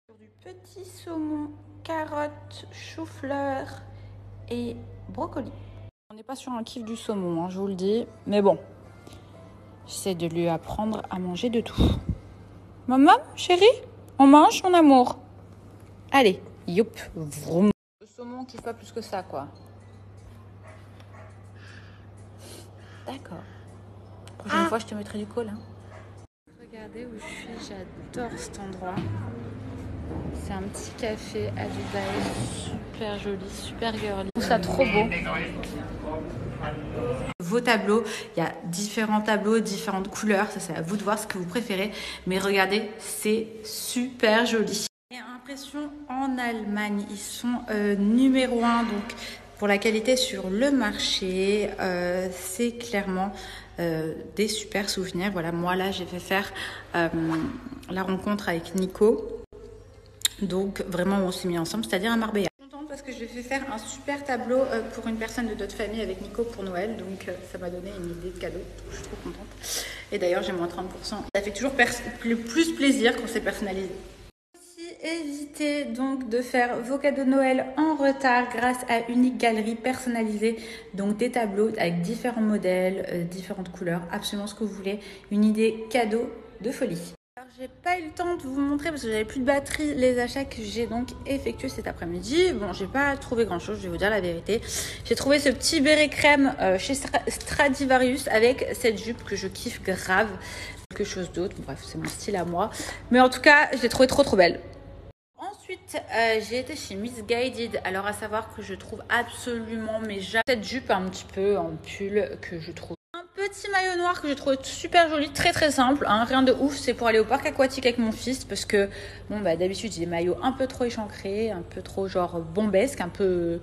Du petit saumon, carottes, chou-fleur et brocoli. On n'est pas sur un kiff du saumon, hein, je vous le dis. Mais bon, j'essaie de lui apprendre à manger de tout. Maman, chérie, on mange, mon amour. Allez, youp, vroom. Le saumon, on kiffe pas plus que ça, quoi. D'accord. Prochaine fois, je te mettrai du col. Hein. Regardez où je suis, j'adore cet endroit. C'est un petit café à Dubaï, super joli, super girly. Je trouve ça trop beau. Vos tableaux, il y a différents tableaux, différentes couleurs. Ça, c'est à vous de voir ce que vous préférez. Mais regardez, c'est super joli. Et impression en Allemagne, ils sont numéro 1 donc pour la qualité sur le marché. C'est clairement des super souvenirs. Voilà, moi là, j'ai fait faire la rencontre avec Nico. Donc vraiment on s'est mis ensemble, c'est-à-dire à Marbella. Je suis contente parce que je lui ai fait faire un super tableau pour une personne de notre famille avec Nico pour Noël. Donc ça m'a donné une idée de cadeau, je suis trop contente. Et d'ailleurs j'ai moins 30%. Ça fait toujours plus plaisir quand c'est personnalisé. Aussi évitez donc de faire vos cadeaux de Noël en retard grâce à Unique Galerie personnalisée. Donc des tableaux avec différents modèles, différentes couleurs, absolument ce que vous voulez. Une idée cadeau de folie. Alors, j'ai pas eu le temps de vous montrer parce que j'avais plus de batterie les achats que j'ai donc effectués cet après-midi. Bon, j'ai pas trouvé grand chose, je vais vous dire la vérité. J'ai trouvé ce petit béret crème chez Stradivarius avec cette jupe que je kiffe grave. Quelque chose d'autre, bref, c'est mon style à moi. Mais en tout cas, je l'ai trouvée trop belle. Ensuite, j'ai été chez Miss Guided. Alors, à savoir que je trouve absolument mais jamais cette jupe un petit peu en pull que je trouve. Petit maillot noir que j'ai trouvé super joli, très simple, hein, rien de ouf, c'est pour aller au parc aquatique avec mon fils parce que bon bah d'habitude j'ai des maillots un peu trop échancrés, un peu trop genre bombesque, un peu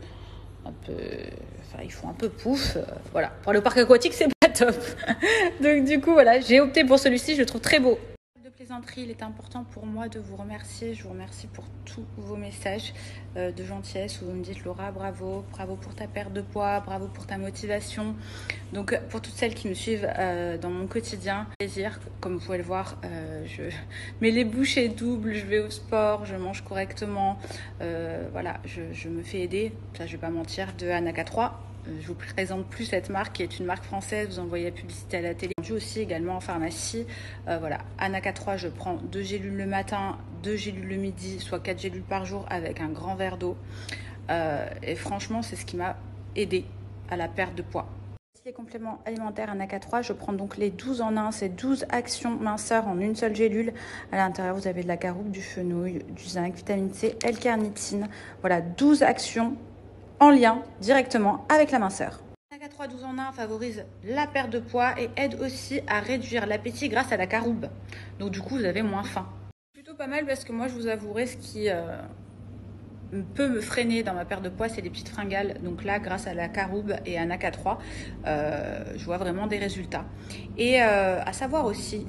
enfin ils font un peu pouf, voilà, pour aller au parc aquatique c'est pas top. Donc du coup voilà, j'ai opté pour celui-ci, je le trouve très beau. De plaisanterie, il est important pour moi de vous remercier. Je vous remercie pour tous vos messages de gentillesse où vous me dites Laura, bravo pour ta perte de poids, bravo pour ta motivation. Donc pour toutes celles qui me suivent dans mon quotidien, plaisir, comme vous pouvez le voir, je mets les bouchées doubles, je vais au sport, je mange correctement, voilà, je me fais aider, ça je vais pas mentir, de Anaka3. Je vous présente plus cette marque qui est une marque française, vous envoyez la publicité à la télé, vendu aussi également en pharmacie. Voilà, Anaka3, je prends 2 gélules le matin, 2 gélules le midi, soit 4 gélules par jour avec un grand verre d'eau. Et franchement, c'est ce qui m'a aidé à la perte de poids. Les compléments alimentaires Anaka3, je prends donc les 12 en 1, c'est 12 actions minceurs en une seule gélule. À l'intérieur, vous avez de la caroube, du fenouil, du zinc, vitamine C, L-carnitine. Voilà, 12 actions en lien directement avec la minceur. Anaka3 12 en 1 favorise la perte de poids et aide aussi à réduire l'appétit grâce à la caroube. Donc du coup, vous avez moins faim. Plutôt pas mal parce que moi, je vous avouerai ce qui peut me freiner dans ma perte de poids, c'est les petites fringales. Donc là, grâce à la caroube et à Anaka3, je vois vraiment des résultats. Et à savoir aussi,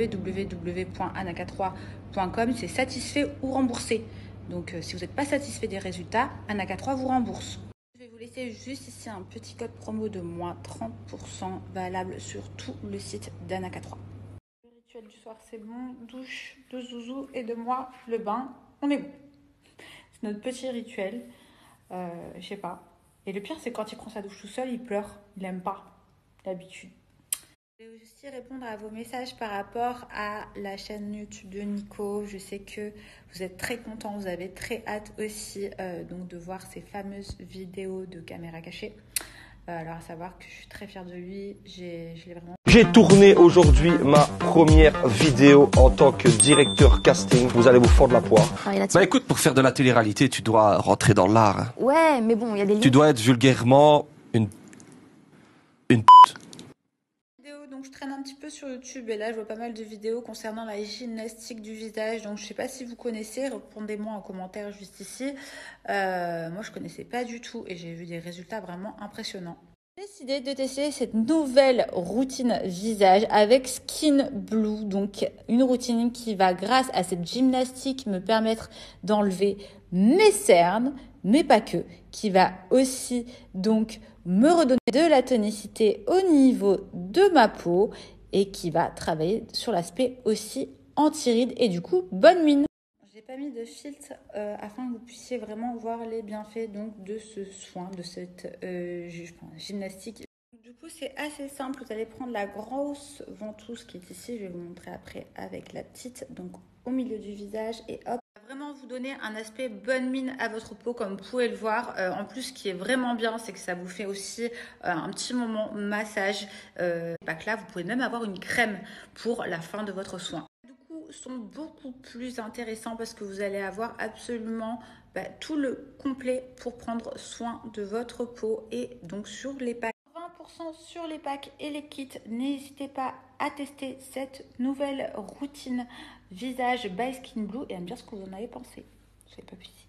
www.anaka3.com, c'est satisfait ou remboursé. Donc si vous n'êtes pas satisfait des résultats, Anaka3 vous rembourse. Je vais vous laisser juste ici un petit code promo de moins 30% valable sur tout le site d'Anaka3. Le rituel du soir, c'est bon. Douche de Zouzou et de moi, le bain. On est bon. C'est notre petit rituel. Je sais pas. Et le pire, c'est quand il prend sa douche tout seul, il pleure. Il aime pas. D'habitude. Je vais aussi répondre à vos messages par rapport à la chaîne YouTube de Nico. Je sais que vous êtes très contents, vous avez très hâte aussi donc de voir ces fameuses vidéos de caméra cachée. Alors à savoir que je suis très fière de lui. J'ai tourné aujourd'hui ma première vidéo en tant que directeur casting. Vous allez vous fordre la poire. Bah écoute, pour faire de la télé-réalité, tu dois rentrer dans l'art. Hein. Ouais, mais bon, il y a des limites. Tu dois être vulgairement une pute. Donc je traîne un petit peu sur YouTube et là je vois pas mal de vidéos concernant la gymnastique du visage. Donc je sais pas si vous connaissez, répondez-moi en commentaire juste ici. Moi je connaissais pas du tout et j'ai vu des résultats vraiment impressionnants. J'ai décidé de tester cette nouvelle routine visage avec Skin Blue. Donc une routine qui va grâce à cette gymnastique me permettre d'enlever mes cernes, mais pas que, qui va aussi donc me redonner de la tonicité au niveau de ma peau et qui va travailler sur l'aspect aussi anti-rides et du coup bonne mine. J'ai Pas mis de filtre afin que vous puissiez vraiment voir les bienfaits donc de ce soin, de cette gymnastique. Du coup, c'est assez simple. Vous allez prendre la grosse ventouse qui est ici. Je vais vous montrer après avec la petite, donc au milieu du visage et hop. Ça va vraiment vous donner un aspect bonne mine à votre peau, comme vous pouvez le voir. En plus, ce qui est vraiment bien, c'est que ça vous fait aussi un petit moment massage. Pas que là, vous pouvez même avoir une crème pour la fin de votre soin. Sont beaucoup plus intéressants parce que vous allez avoir absolument tout le complet pour prendre soin de votre peau et donc sur les packs. 20% sur les packs et les kits. N'hésitez pas à tester cette nouvelle routine visage by Skin Blue et à me dire ce que vous en avez pensé. Soyez pas plus.